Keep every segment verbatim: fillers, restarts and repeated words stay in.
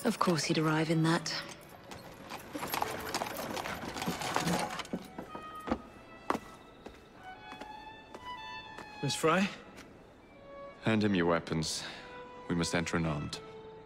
Of course he'd arrive in that. Miss Frey? Hand him your weapons. We must enter unarmed.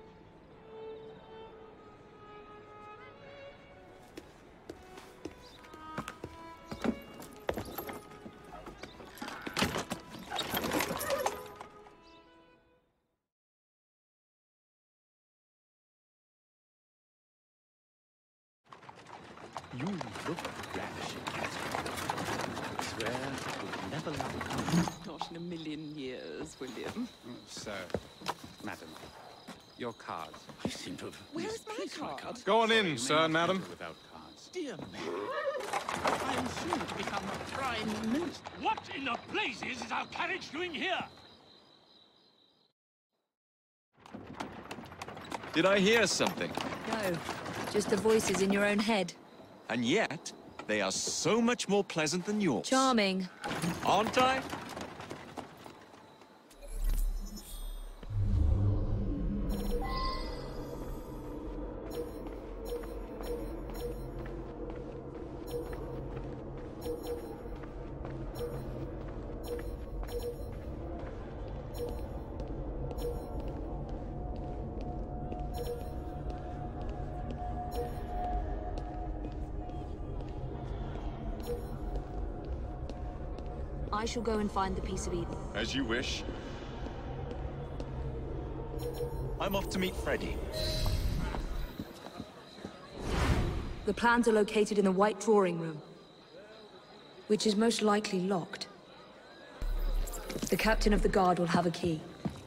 You look ravishing, Catherine. I swear I would never love you. Not in a million years, William. So, madam, your cards. You seem to have... Where's my misplaced card? Go on Sorry, in, you may sir, not madam. enter without cards. Dear man, I am soon to become a prime minister. What in the blazes is our carriage doing here? Did I hear something? No, just the voices in your own head. And yet, they are so much more pleasant than yours. Charming. Aren't I? I shall go and find the Piece of Eden. As you wish. I'm off to meet Freddy. The plans are located in the White Drawing Room, which is most likely locked. The captain of the guard will have a key.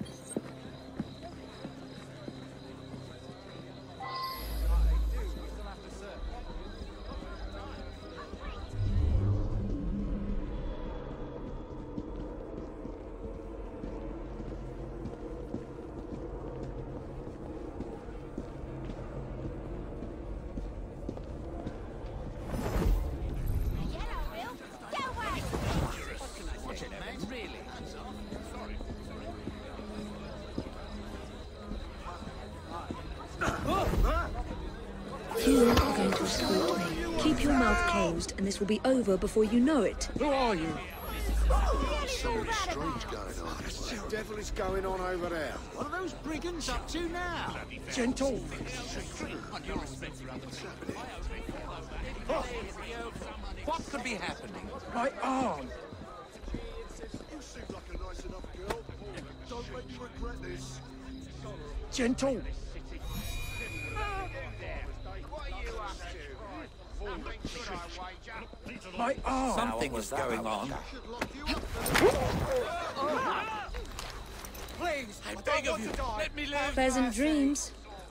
You are going to escort me. Keep your mouth closed, and this will be over before you know it. Who are you? Something strange going on. What the devil is going on over there? What are those brigands up to now? Gentle. What could be happening? My arm. You seem like a nice enough girl. Don't make me regret this. Gentle. My arm. Something is going on. Please, I beg of you, let me live. Pleasant dreams.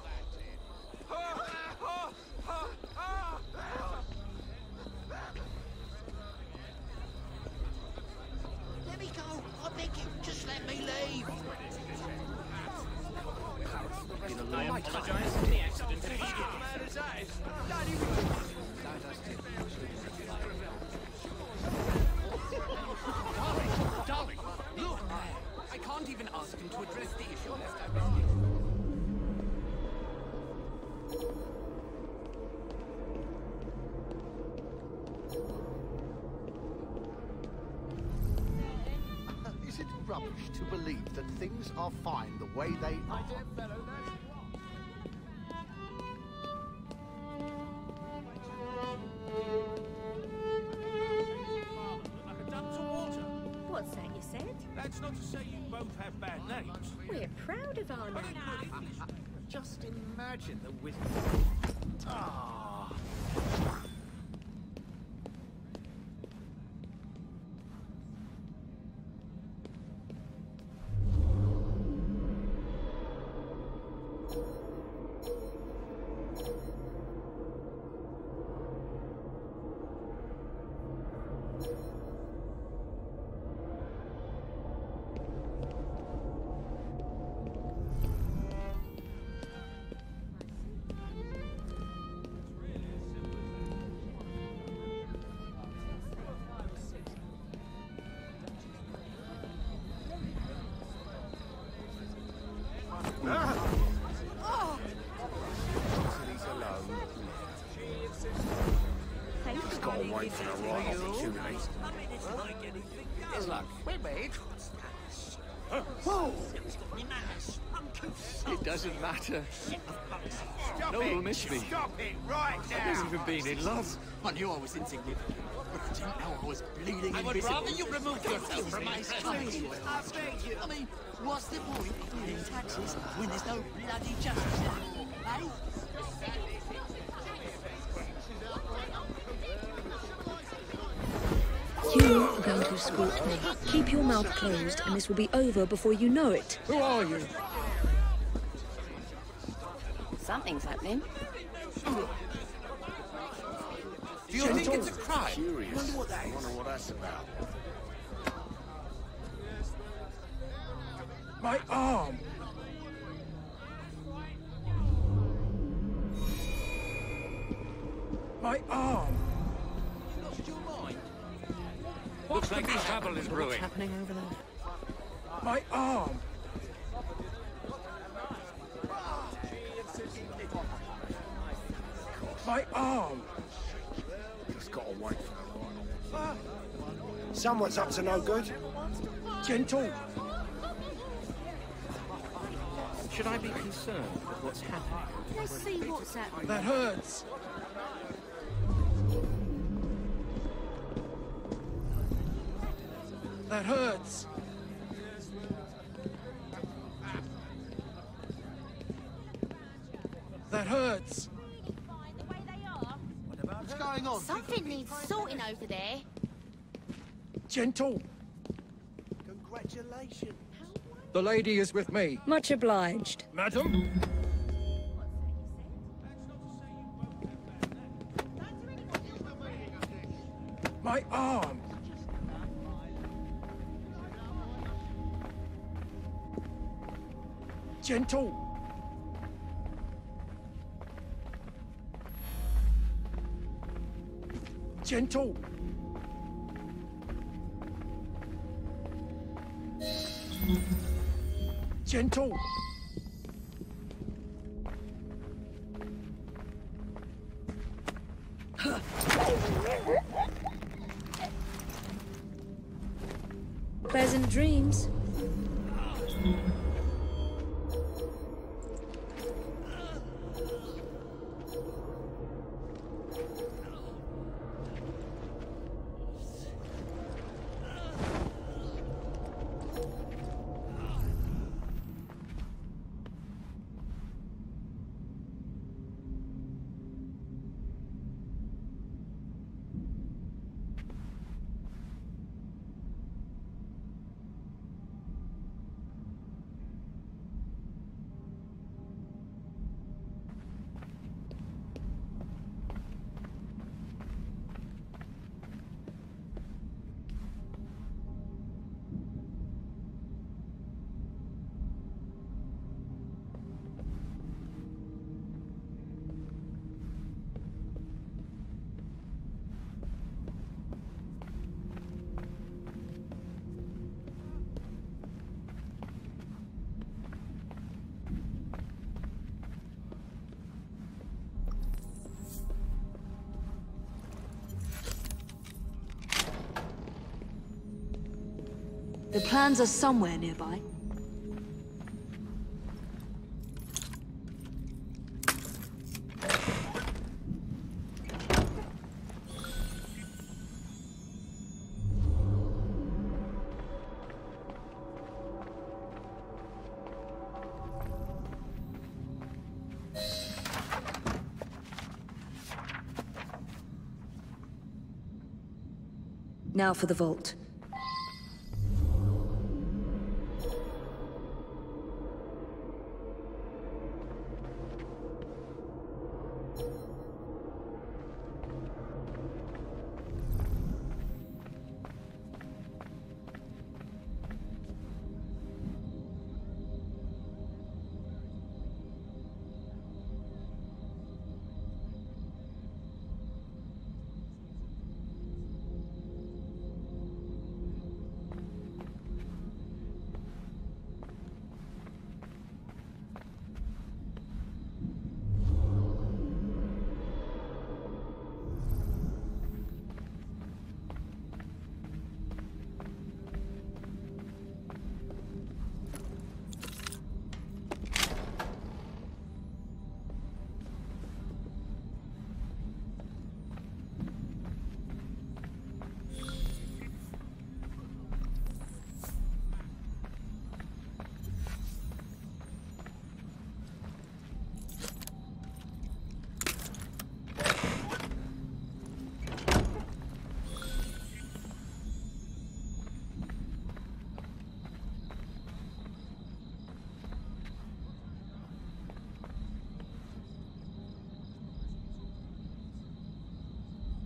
Let me go. I beg you, just let me leave. I apologize for the accident. Darling, look. I can't even ask him to address the issue lest I risk it. Is it rubbish to believe that things are fine the way they are? My dear fellow, that's Like a duck to water. What's that you said? That's not to say you both have bad names. We're proud of our name. just imagine the wisdom. Ah. wait for the right opportunity. Here's luck. Wait, wait. Whoa! It doesn't matter. Stop No it. one will miss me. Stop it right now. I've even been in love. I knew I was insignificant, but I didn't know I was bleeding I would rather you remove yourself from my space. I beg you. I mean, what's the point of paying taxes when there's no bloody justice anymore, eh? You are going to escort me. Keep your mouth closed, and this will be over before you know it. Who are you? Something's happening. Do you think it's a crime? Curious. Wonder what that is. Wonder what that's about. My arm! My arm! Lost your mind? Looks like trouble is brewing. Happening over there. My arm! My arm! Just gotta wait for the right opportunity. Someone's up to no good. Gentle! Should I be concerned with what's happening? Let's see what's happening. That hurts! That hurts! That hurts! What's going on? Something needs sorting over there. Gentle! Congratulations. The lady is with me. Much obliged. Madam? My arm! Gentle! Gentle! Gentle! Pleasant dreams. The plans are somewhere nearby. Now for the vault.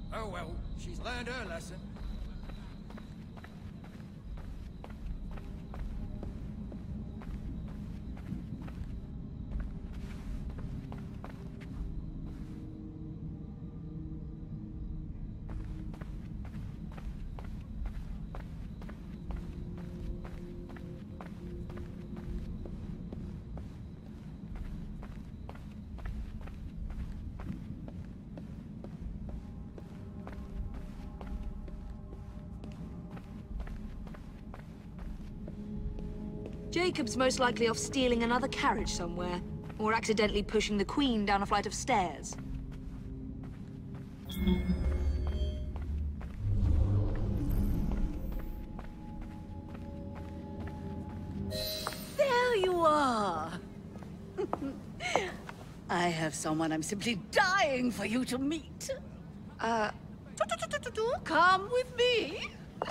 Oh well, she's learned her lesson. Jacob's most likely off stealing another carriage somewhere, or accidentally pushing the Queen down a flight of stairs. There you are! I have someone I'm simply dying for you to meet. Uh... Come with me.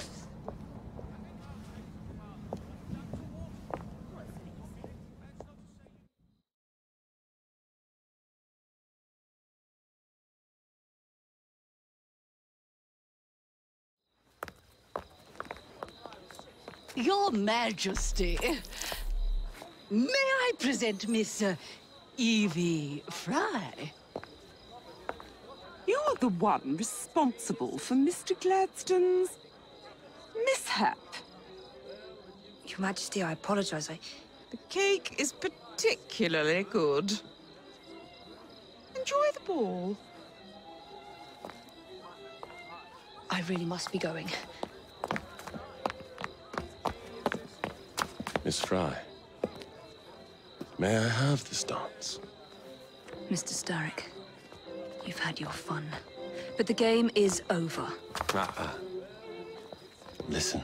Your Majesty, may I present Miss uh, Evie Fry? You're the one responsible for Mister Gladstone's mishap. Your Majesty, I apologize. I... The cake is particularly good. Enjoy the ball. I really must be going. Miss Fry, may I have this dance? Mister Starrick, you've had your fun, but the game is over. Uh-uh. Listen.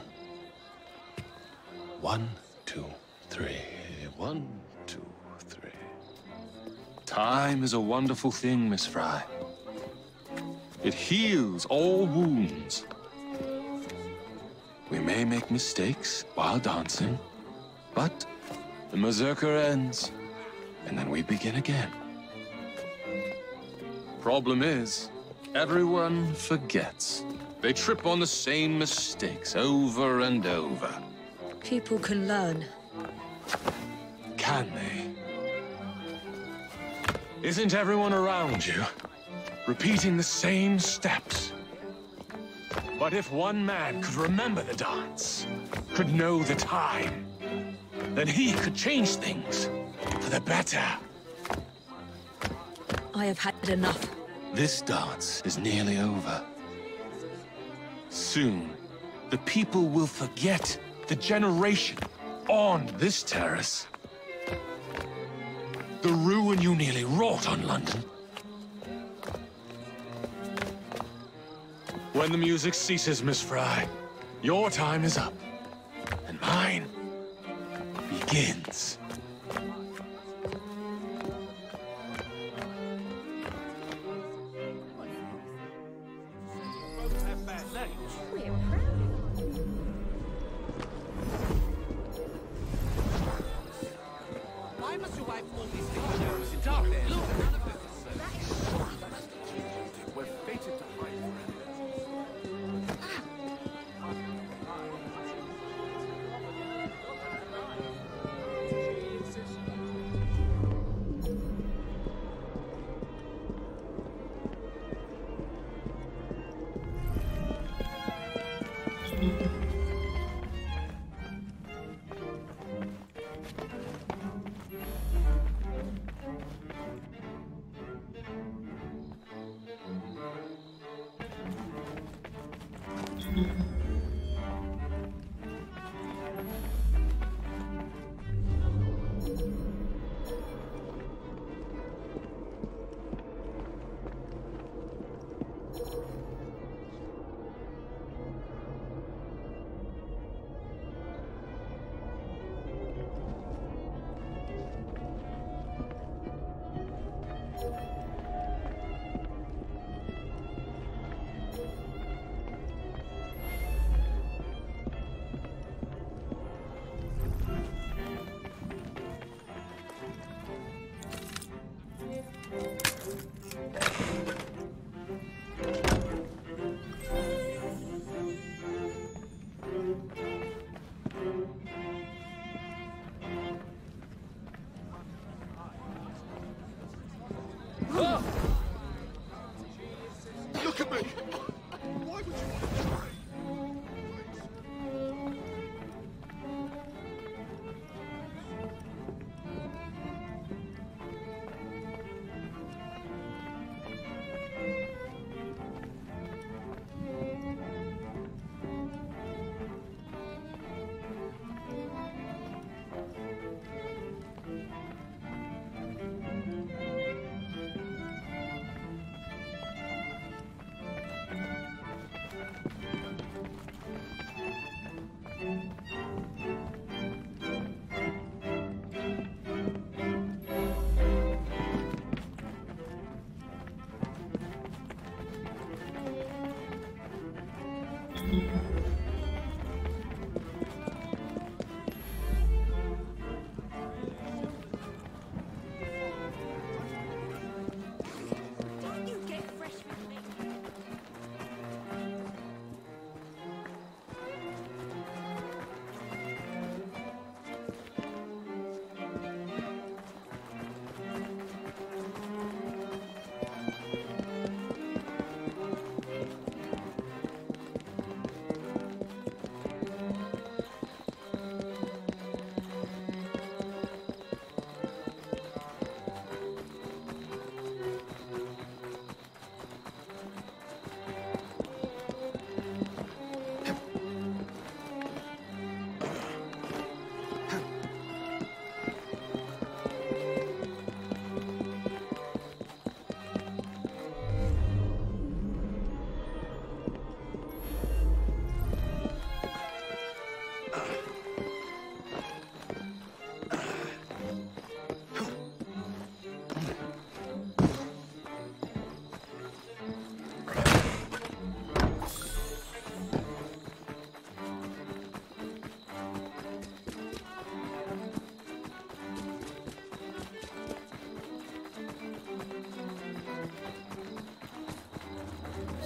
One, two, three. One, two, three. Time is a wonderful thing, Miss Fry. It heals all wounds. We may make mistakes while dancing, but the Berserker ends, and then we begin again. Problem is, everyone forgets. They trip on the same mistakes over and over. People can learn. Can they? Isn't everyone around you repeating the same steps? But if one man could remember the dance, could know the time, then he could change things for the better. I have had enough. This dance is nearly over. Soon, the people will forget the generation on this terrace. The ruin you nearly wrought on London. When the music ceases, Miss Fry, your time is up, and mine begins. Why must your wife always think there is a dark there? Look, none of this is so. We're fated to hide forever.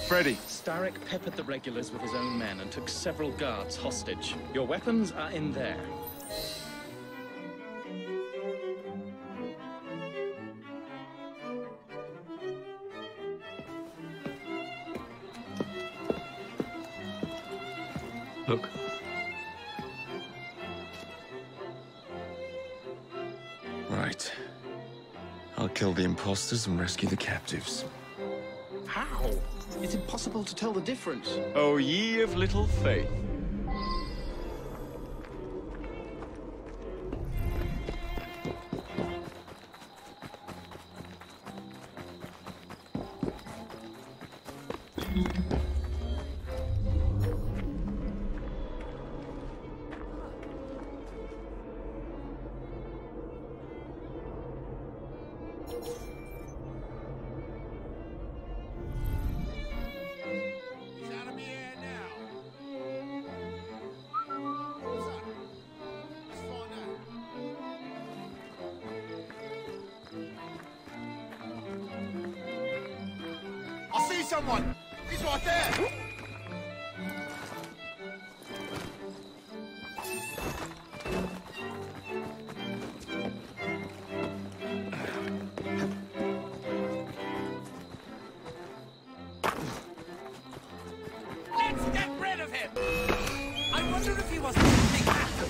Freddy. Starrick peppered the regulars with his own men and took several guards hostage. Your weapons are in there. Look. Right. I'll kill the imposters and rescue the captives. How? It's impossible to tell the difference. Oh, ye of little faith. He's out of the air now. What's up? Let's find out. I see someone! He's right there! Let's get rid of him! I wonder if he was a big actor.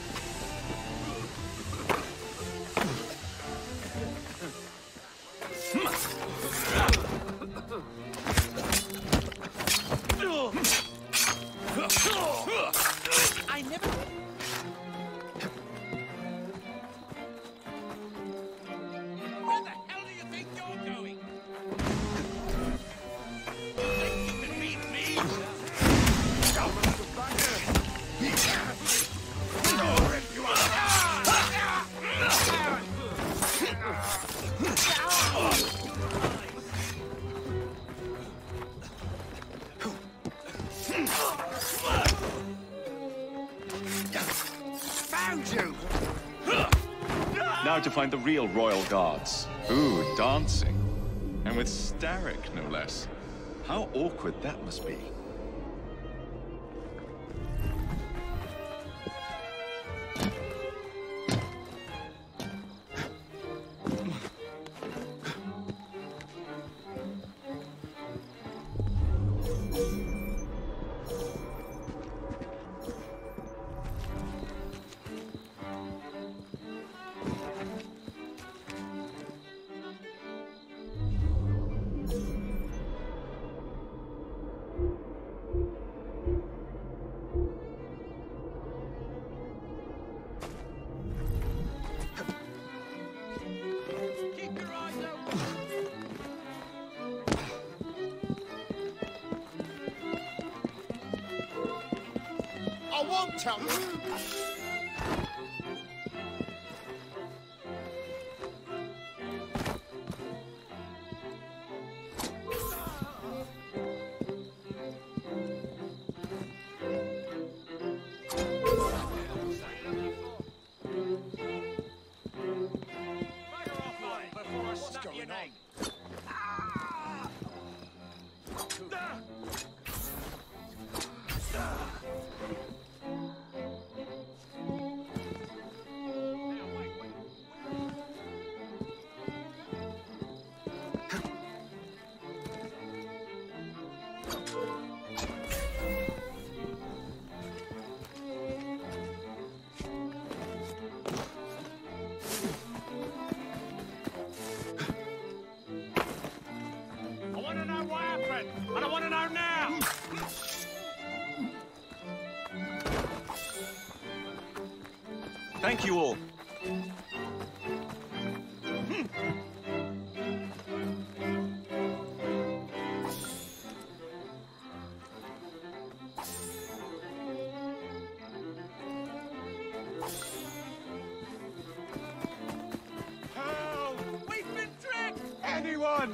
I never... Where the hell do you think you're going? Think you can beat me? Found you! Now to find the real royal guards. Ooh, dancing. And with Starrick, no less. How awkward that must be. Keep your eyes open. I won't tell you! Before I snap your neck. I want to know what happened, and I want to know now. Thank you all. Help! We've been tricked! Anyone!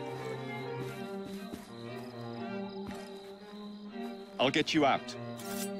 I'll get you out.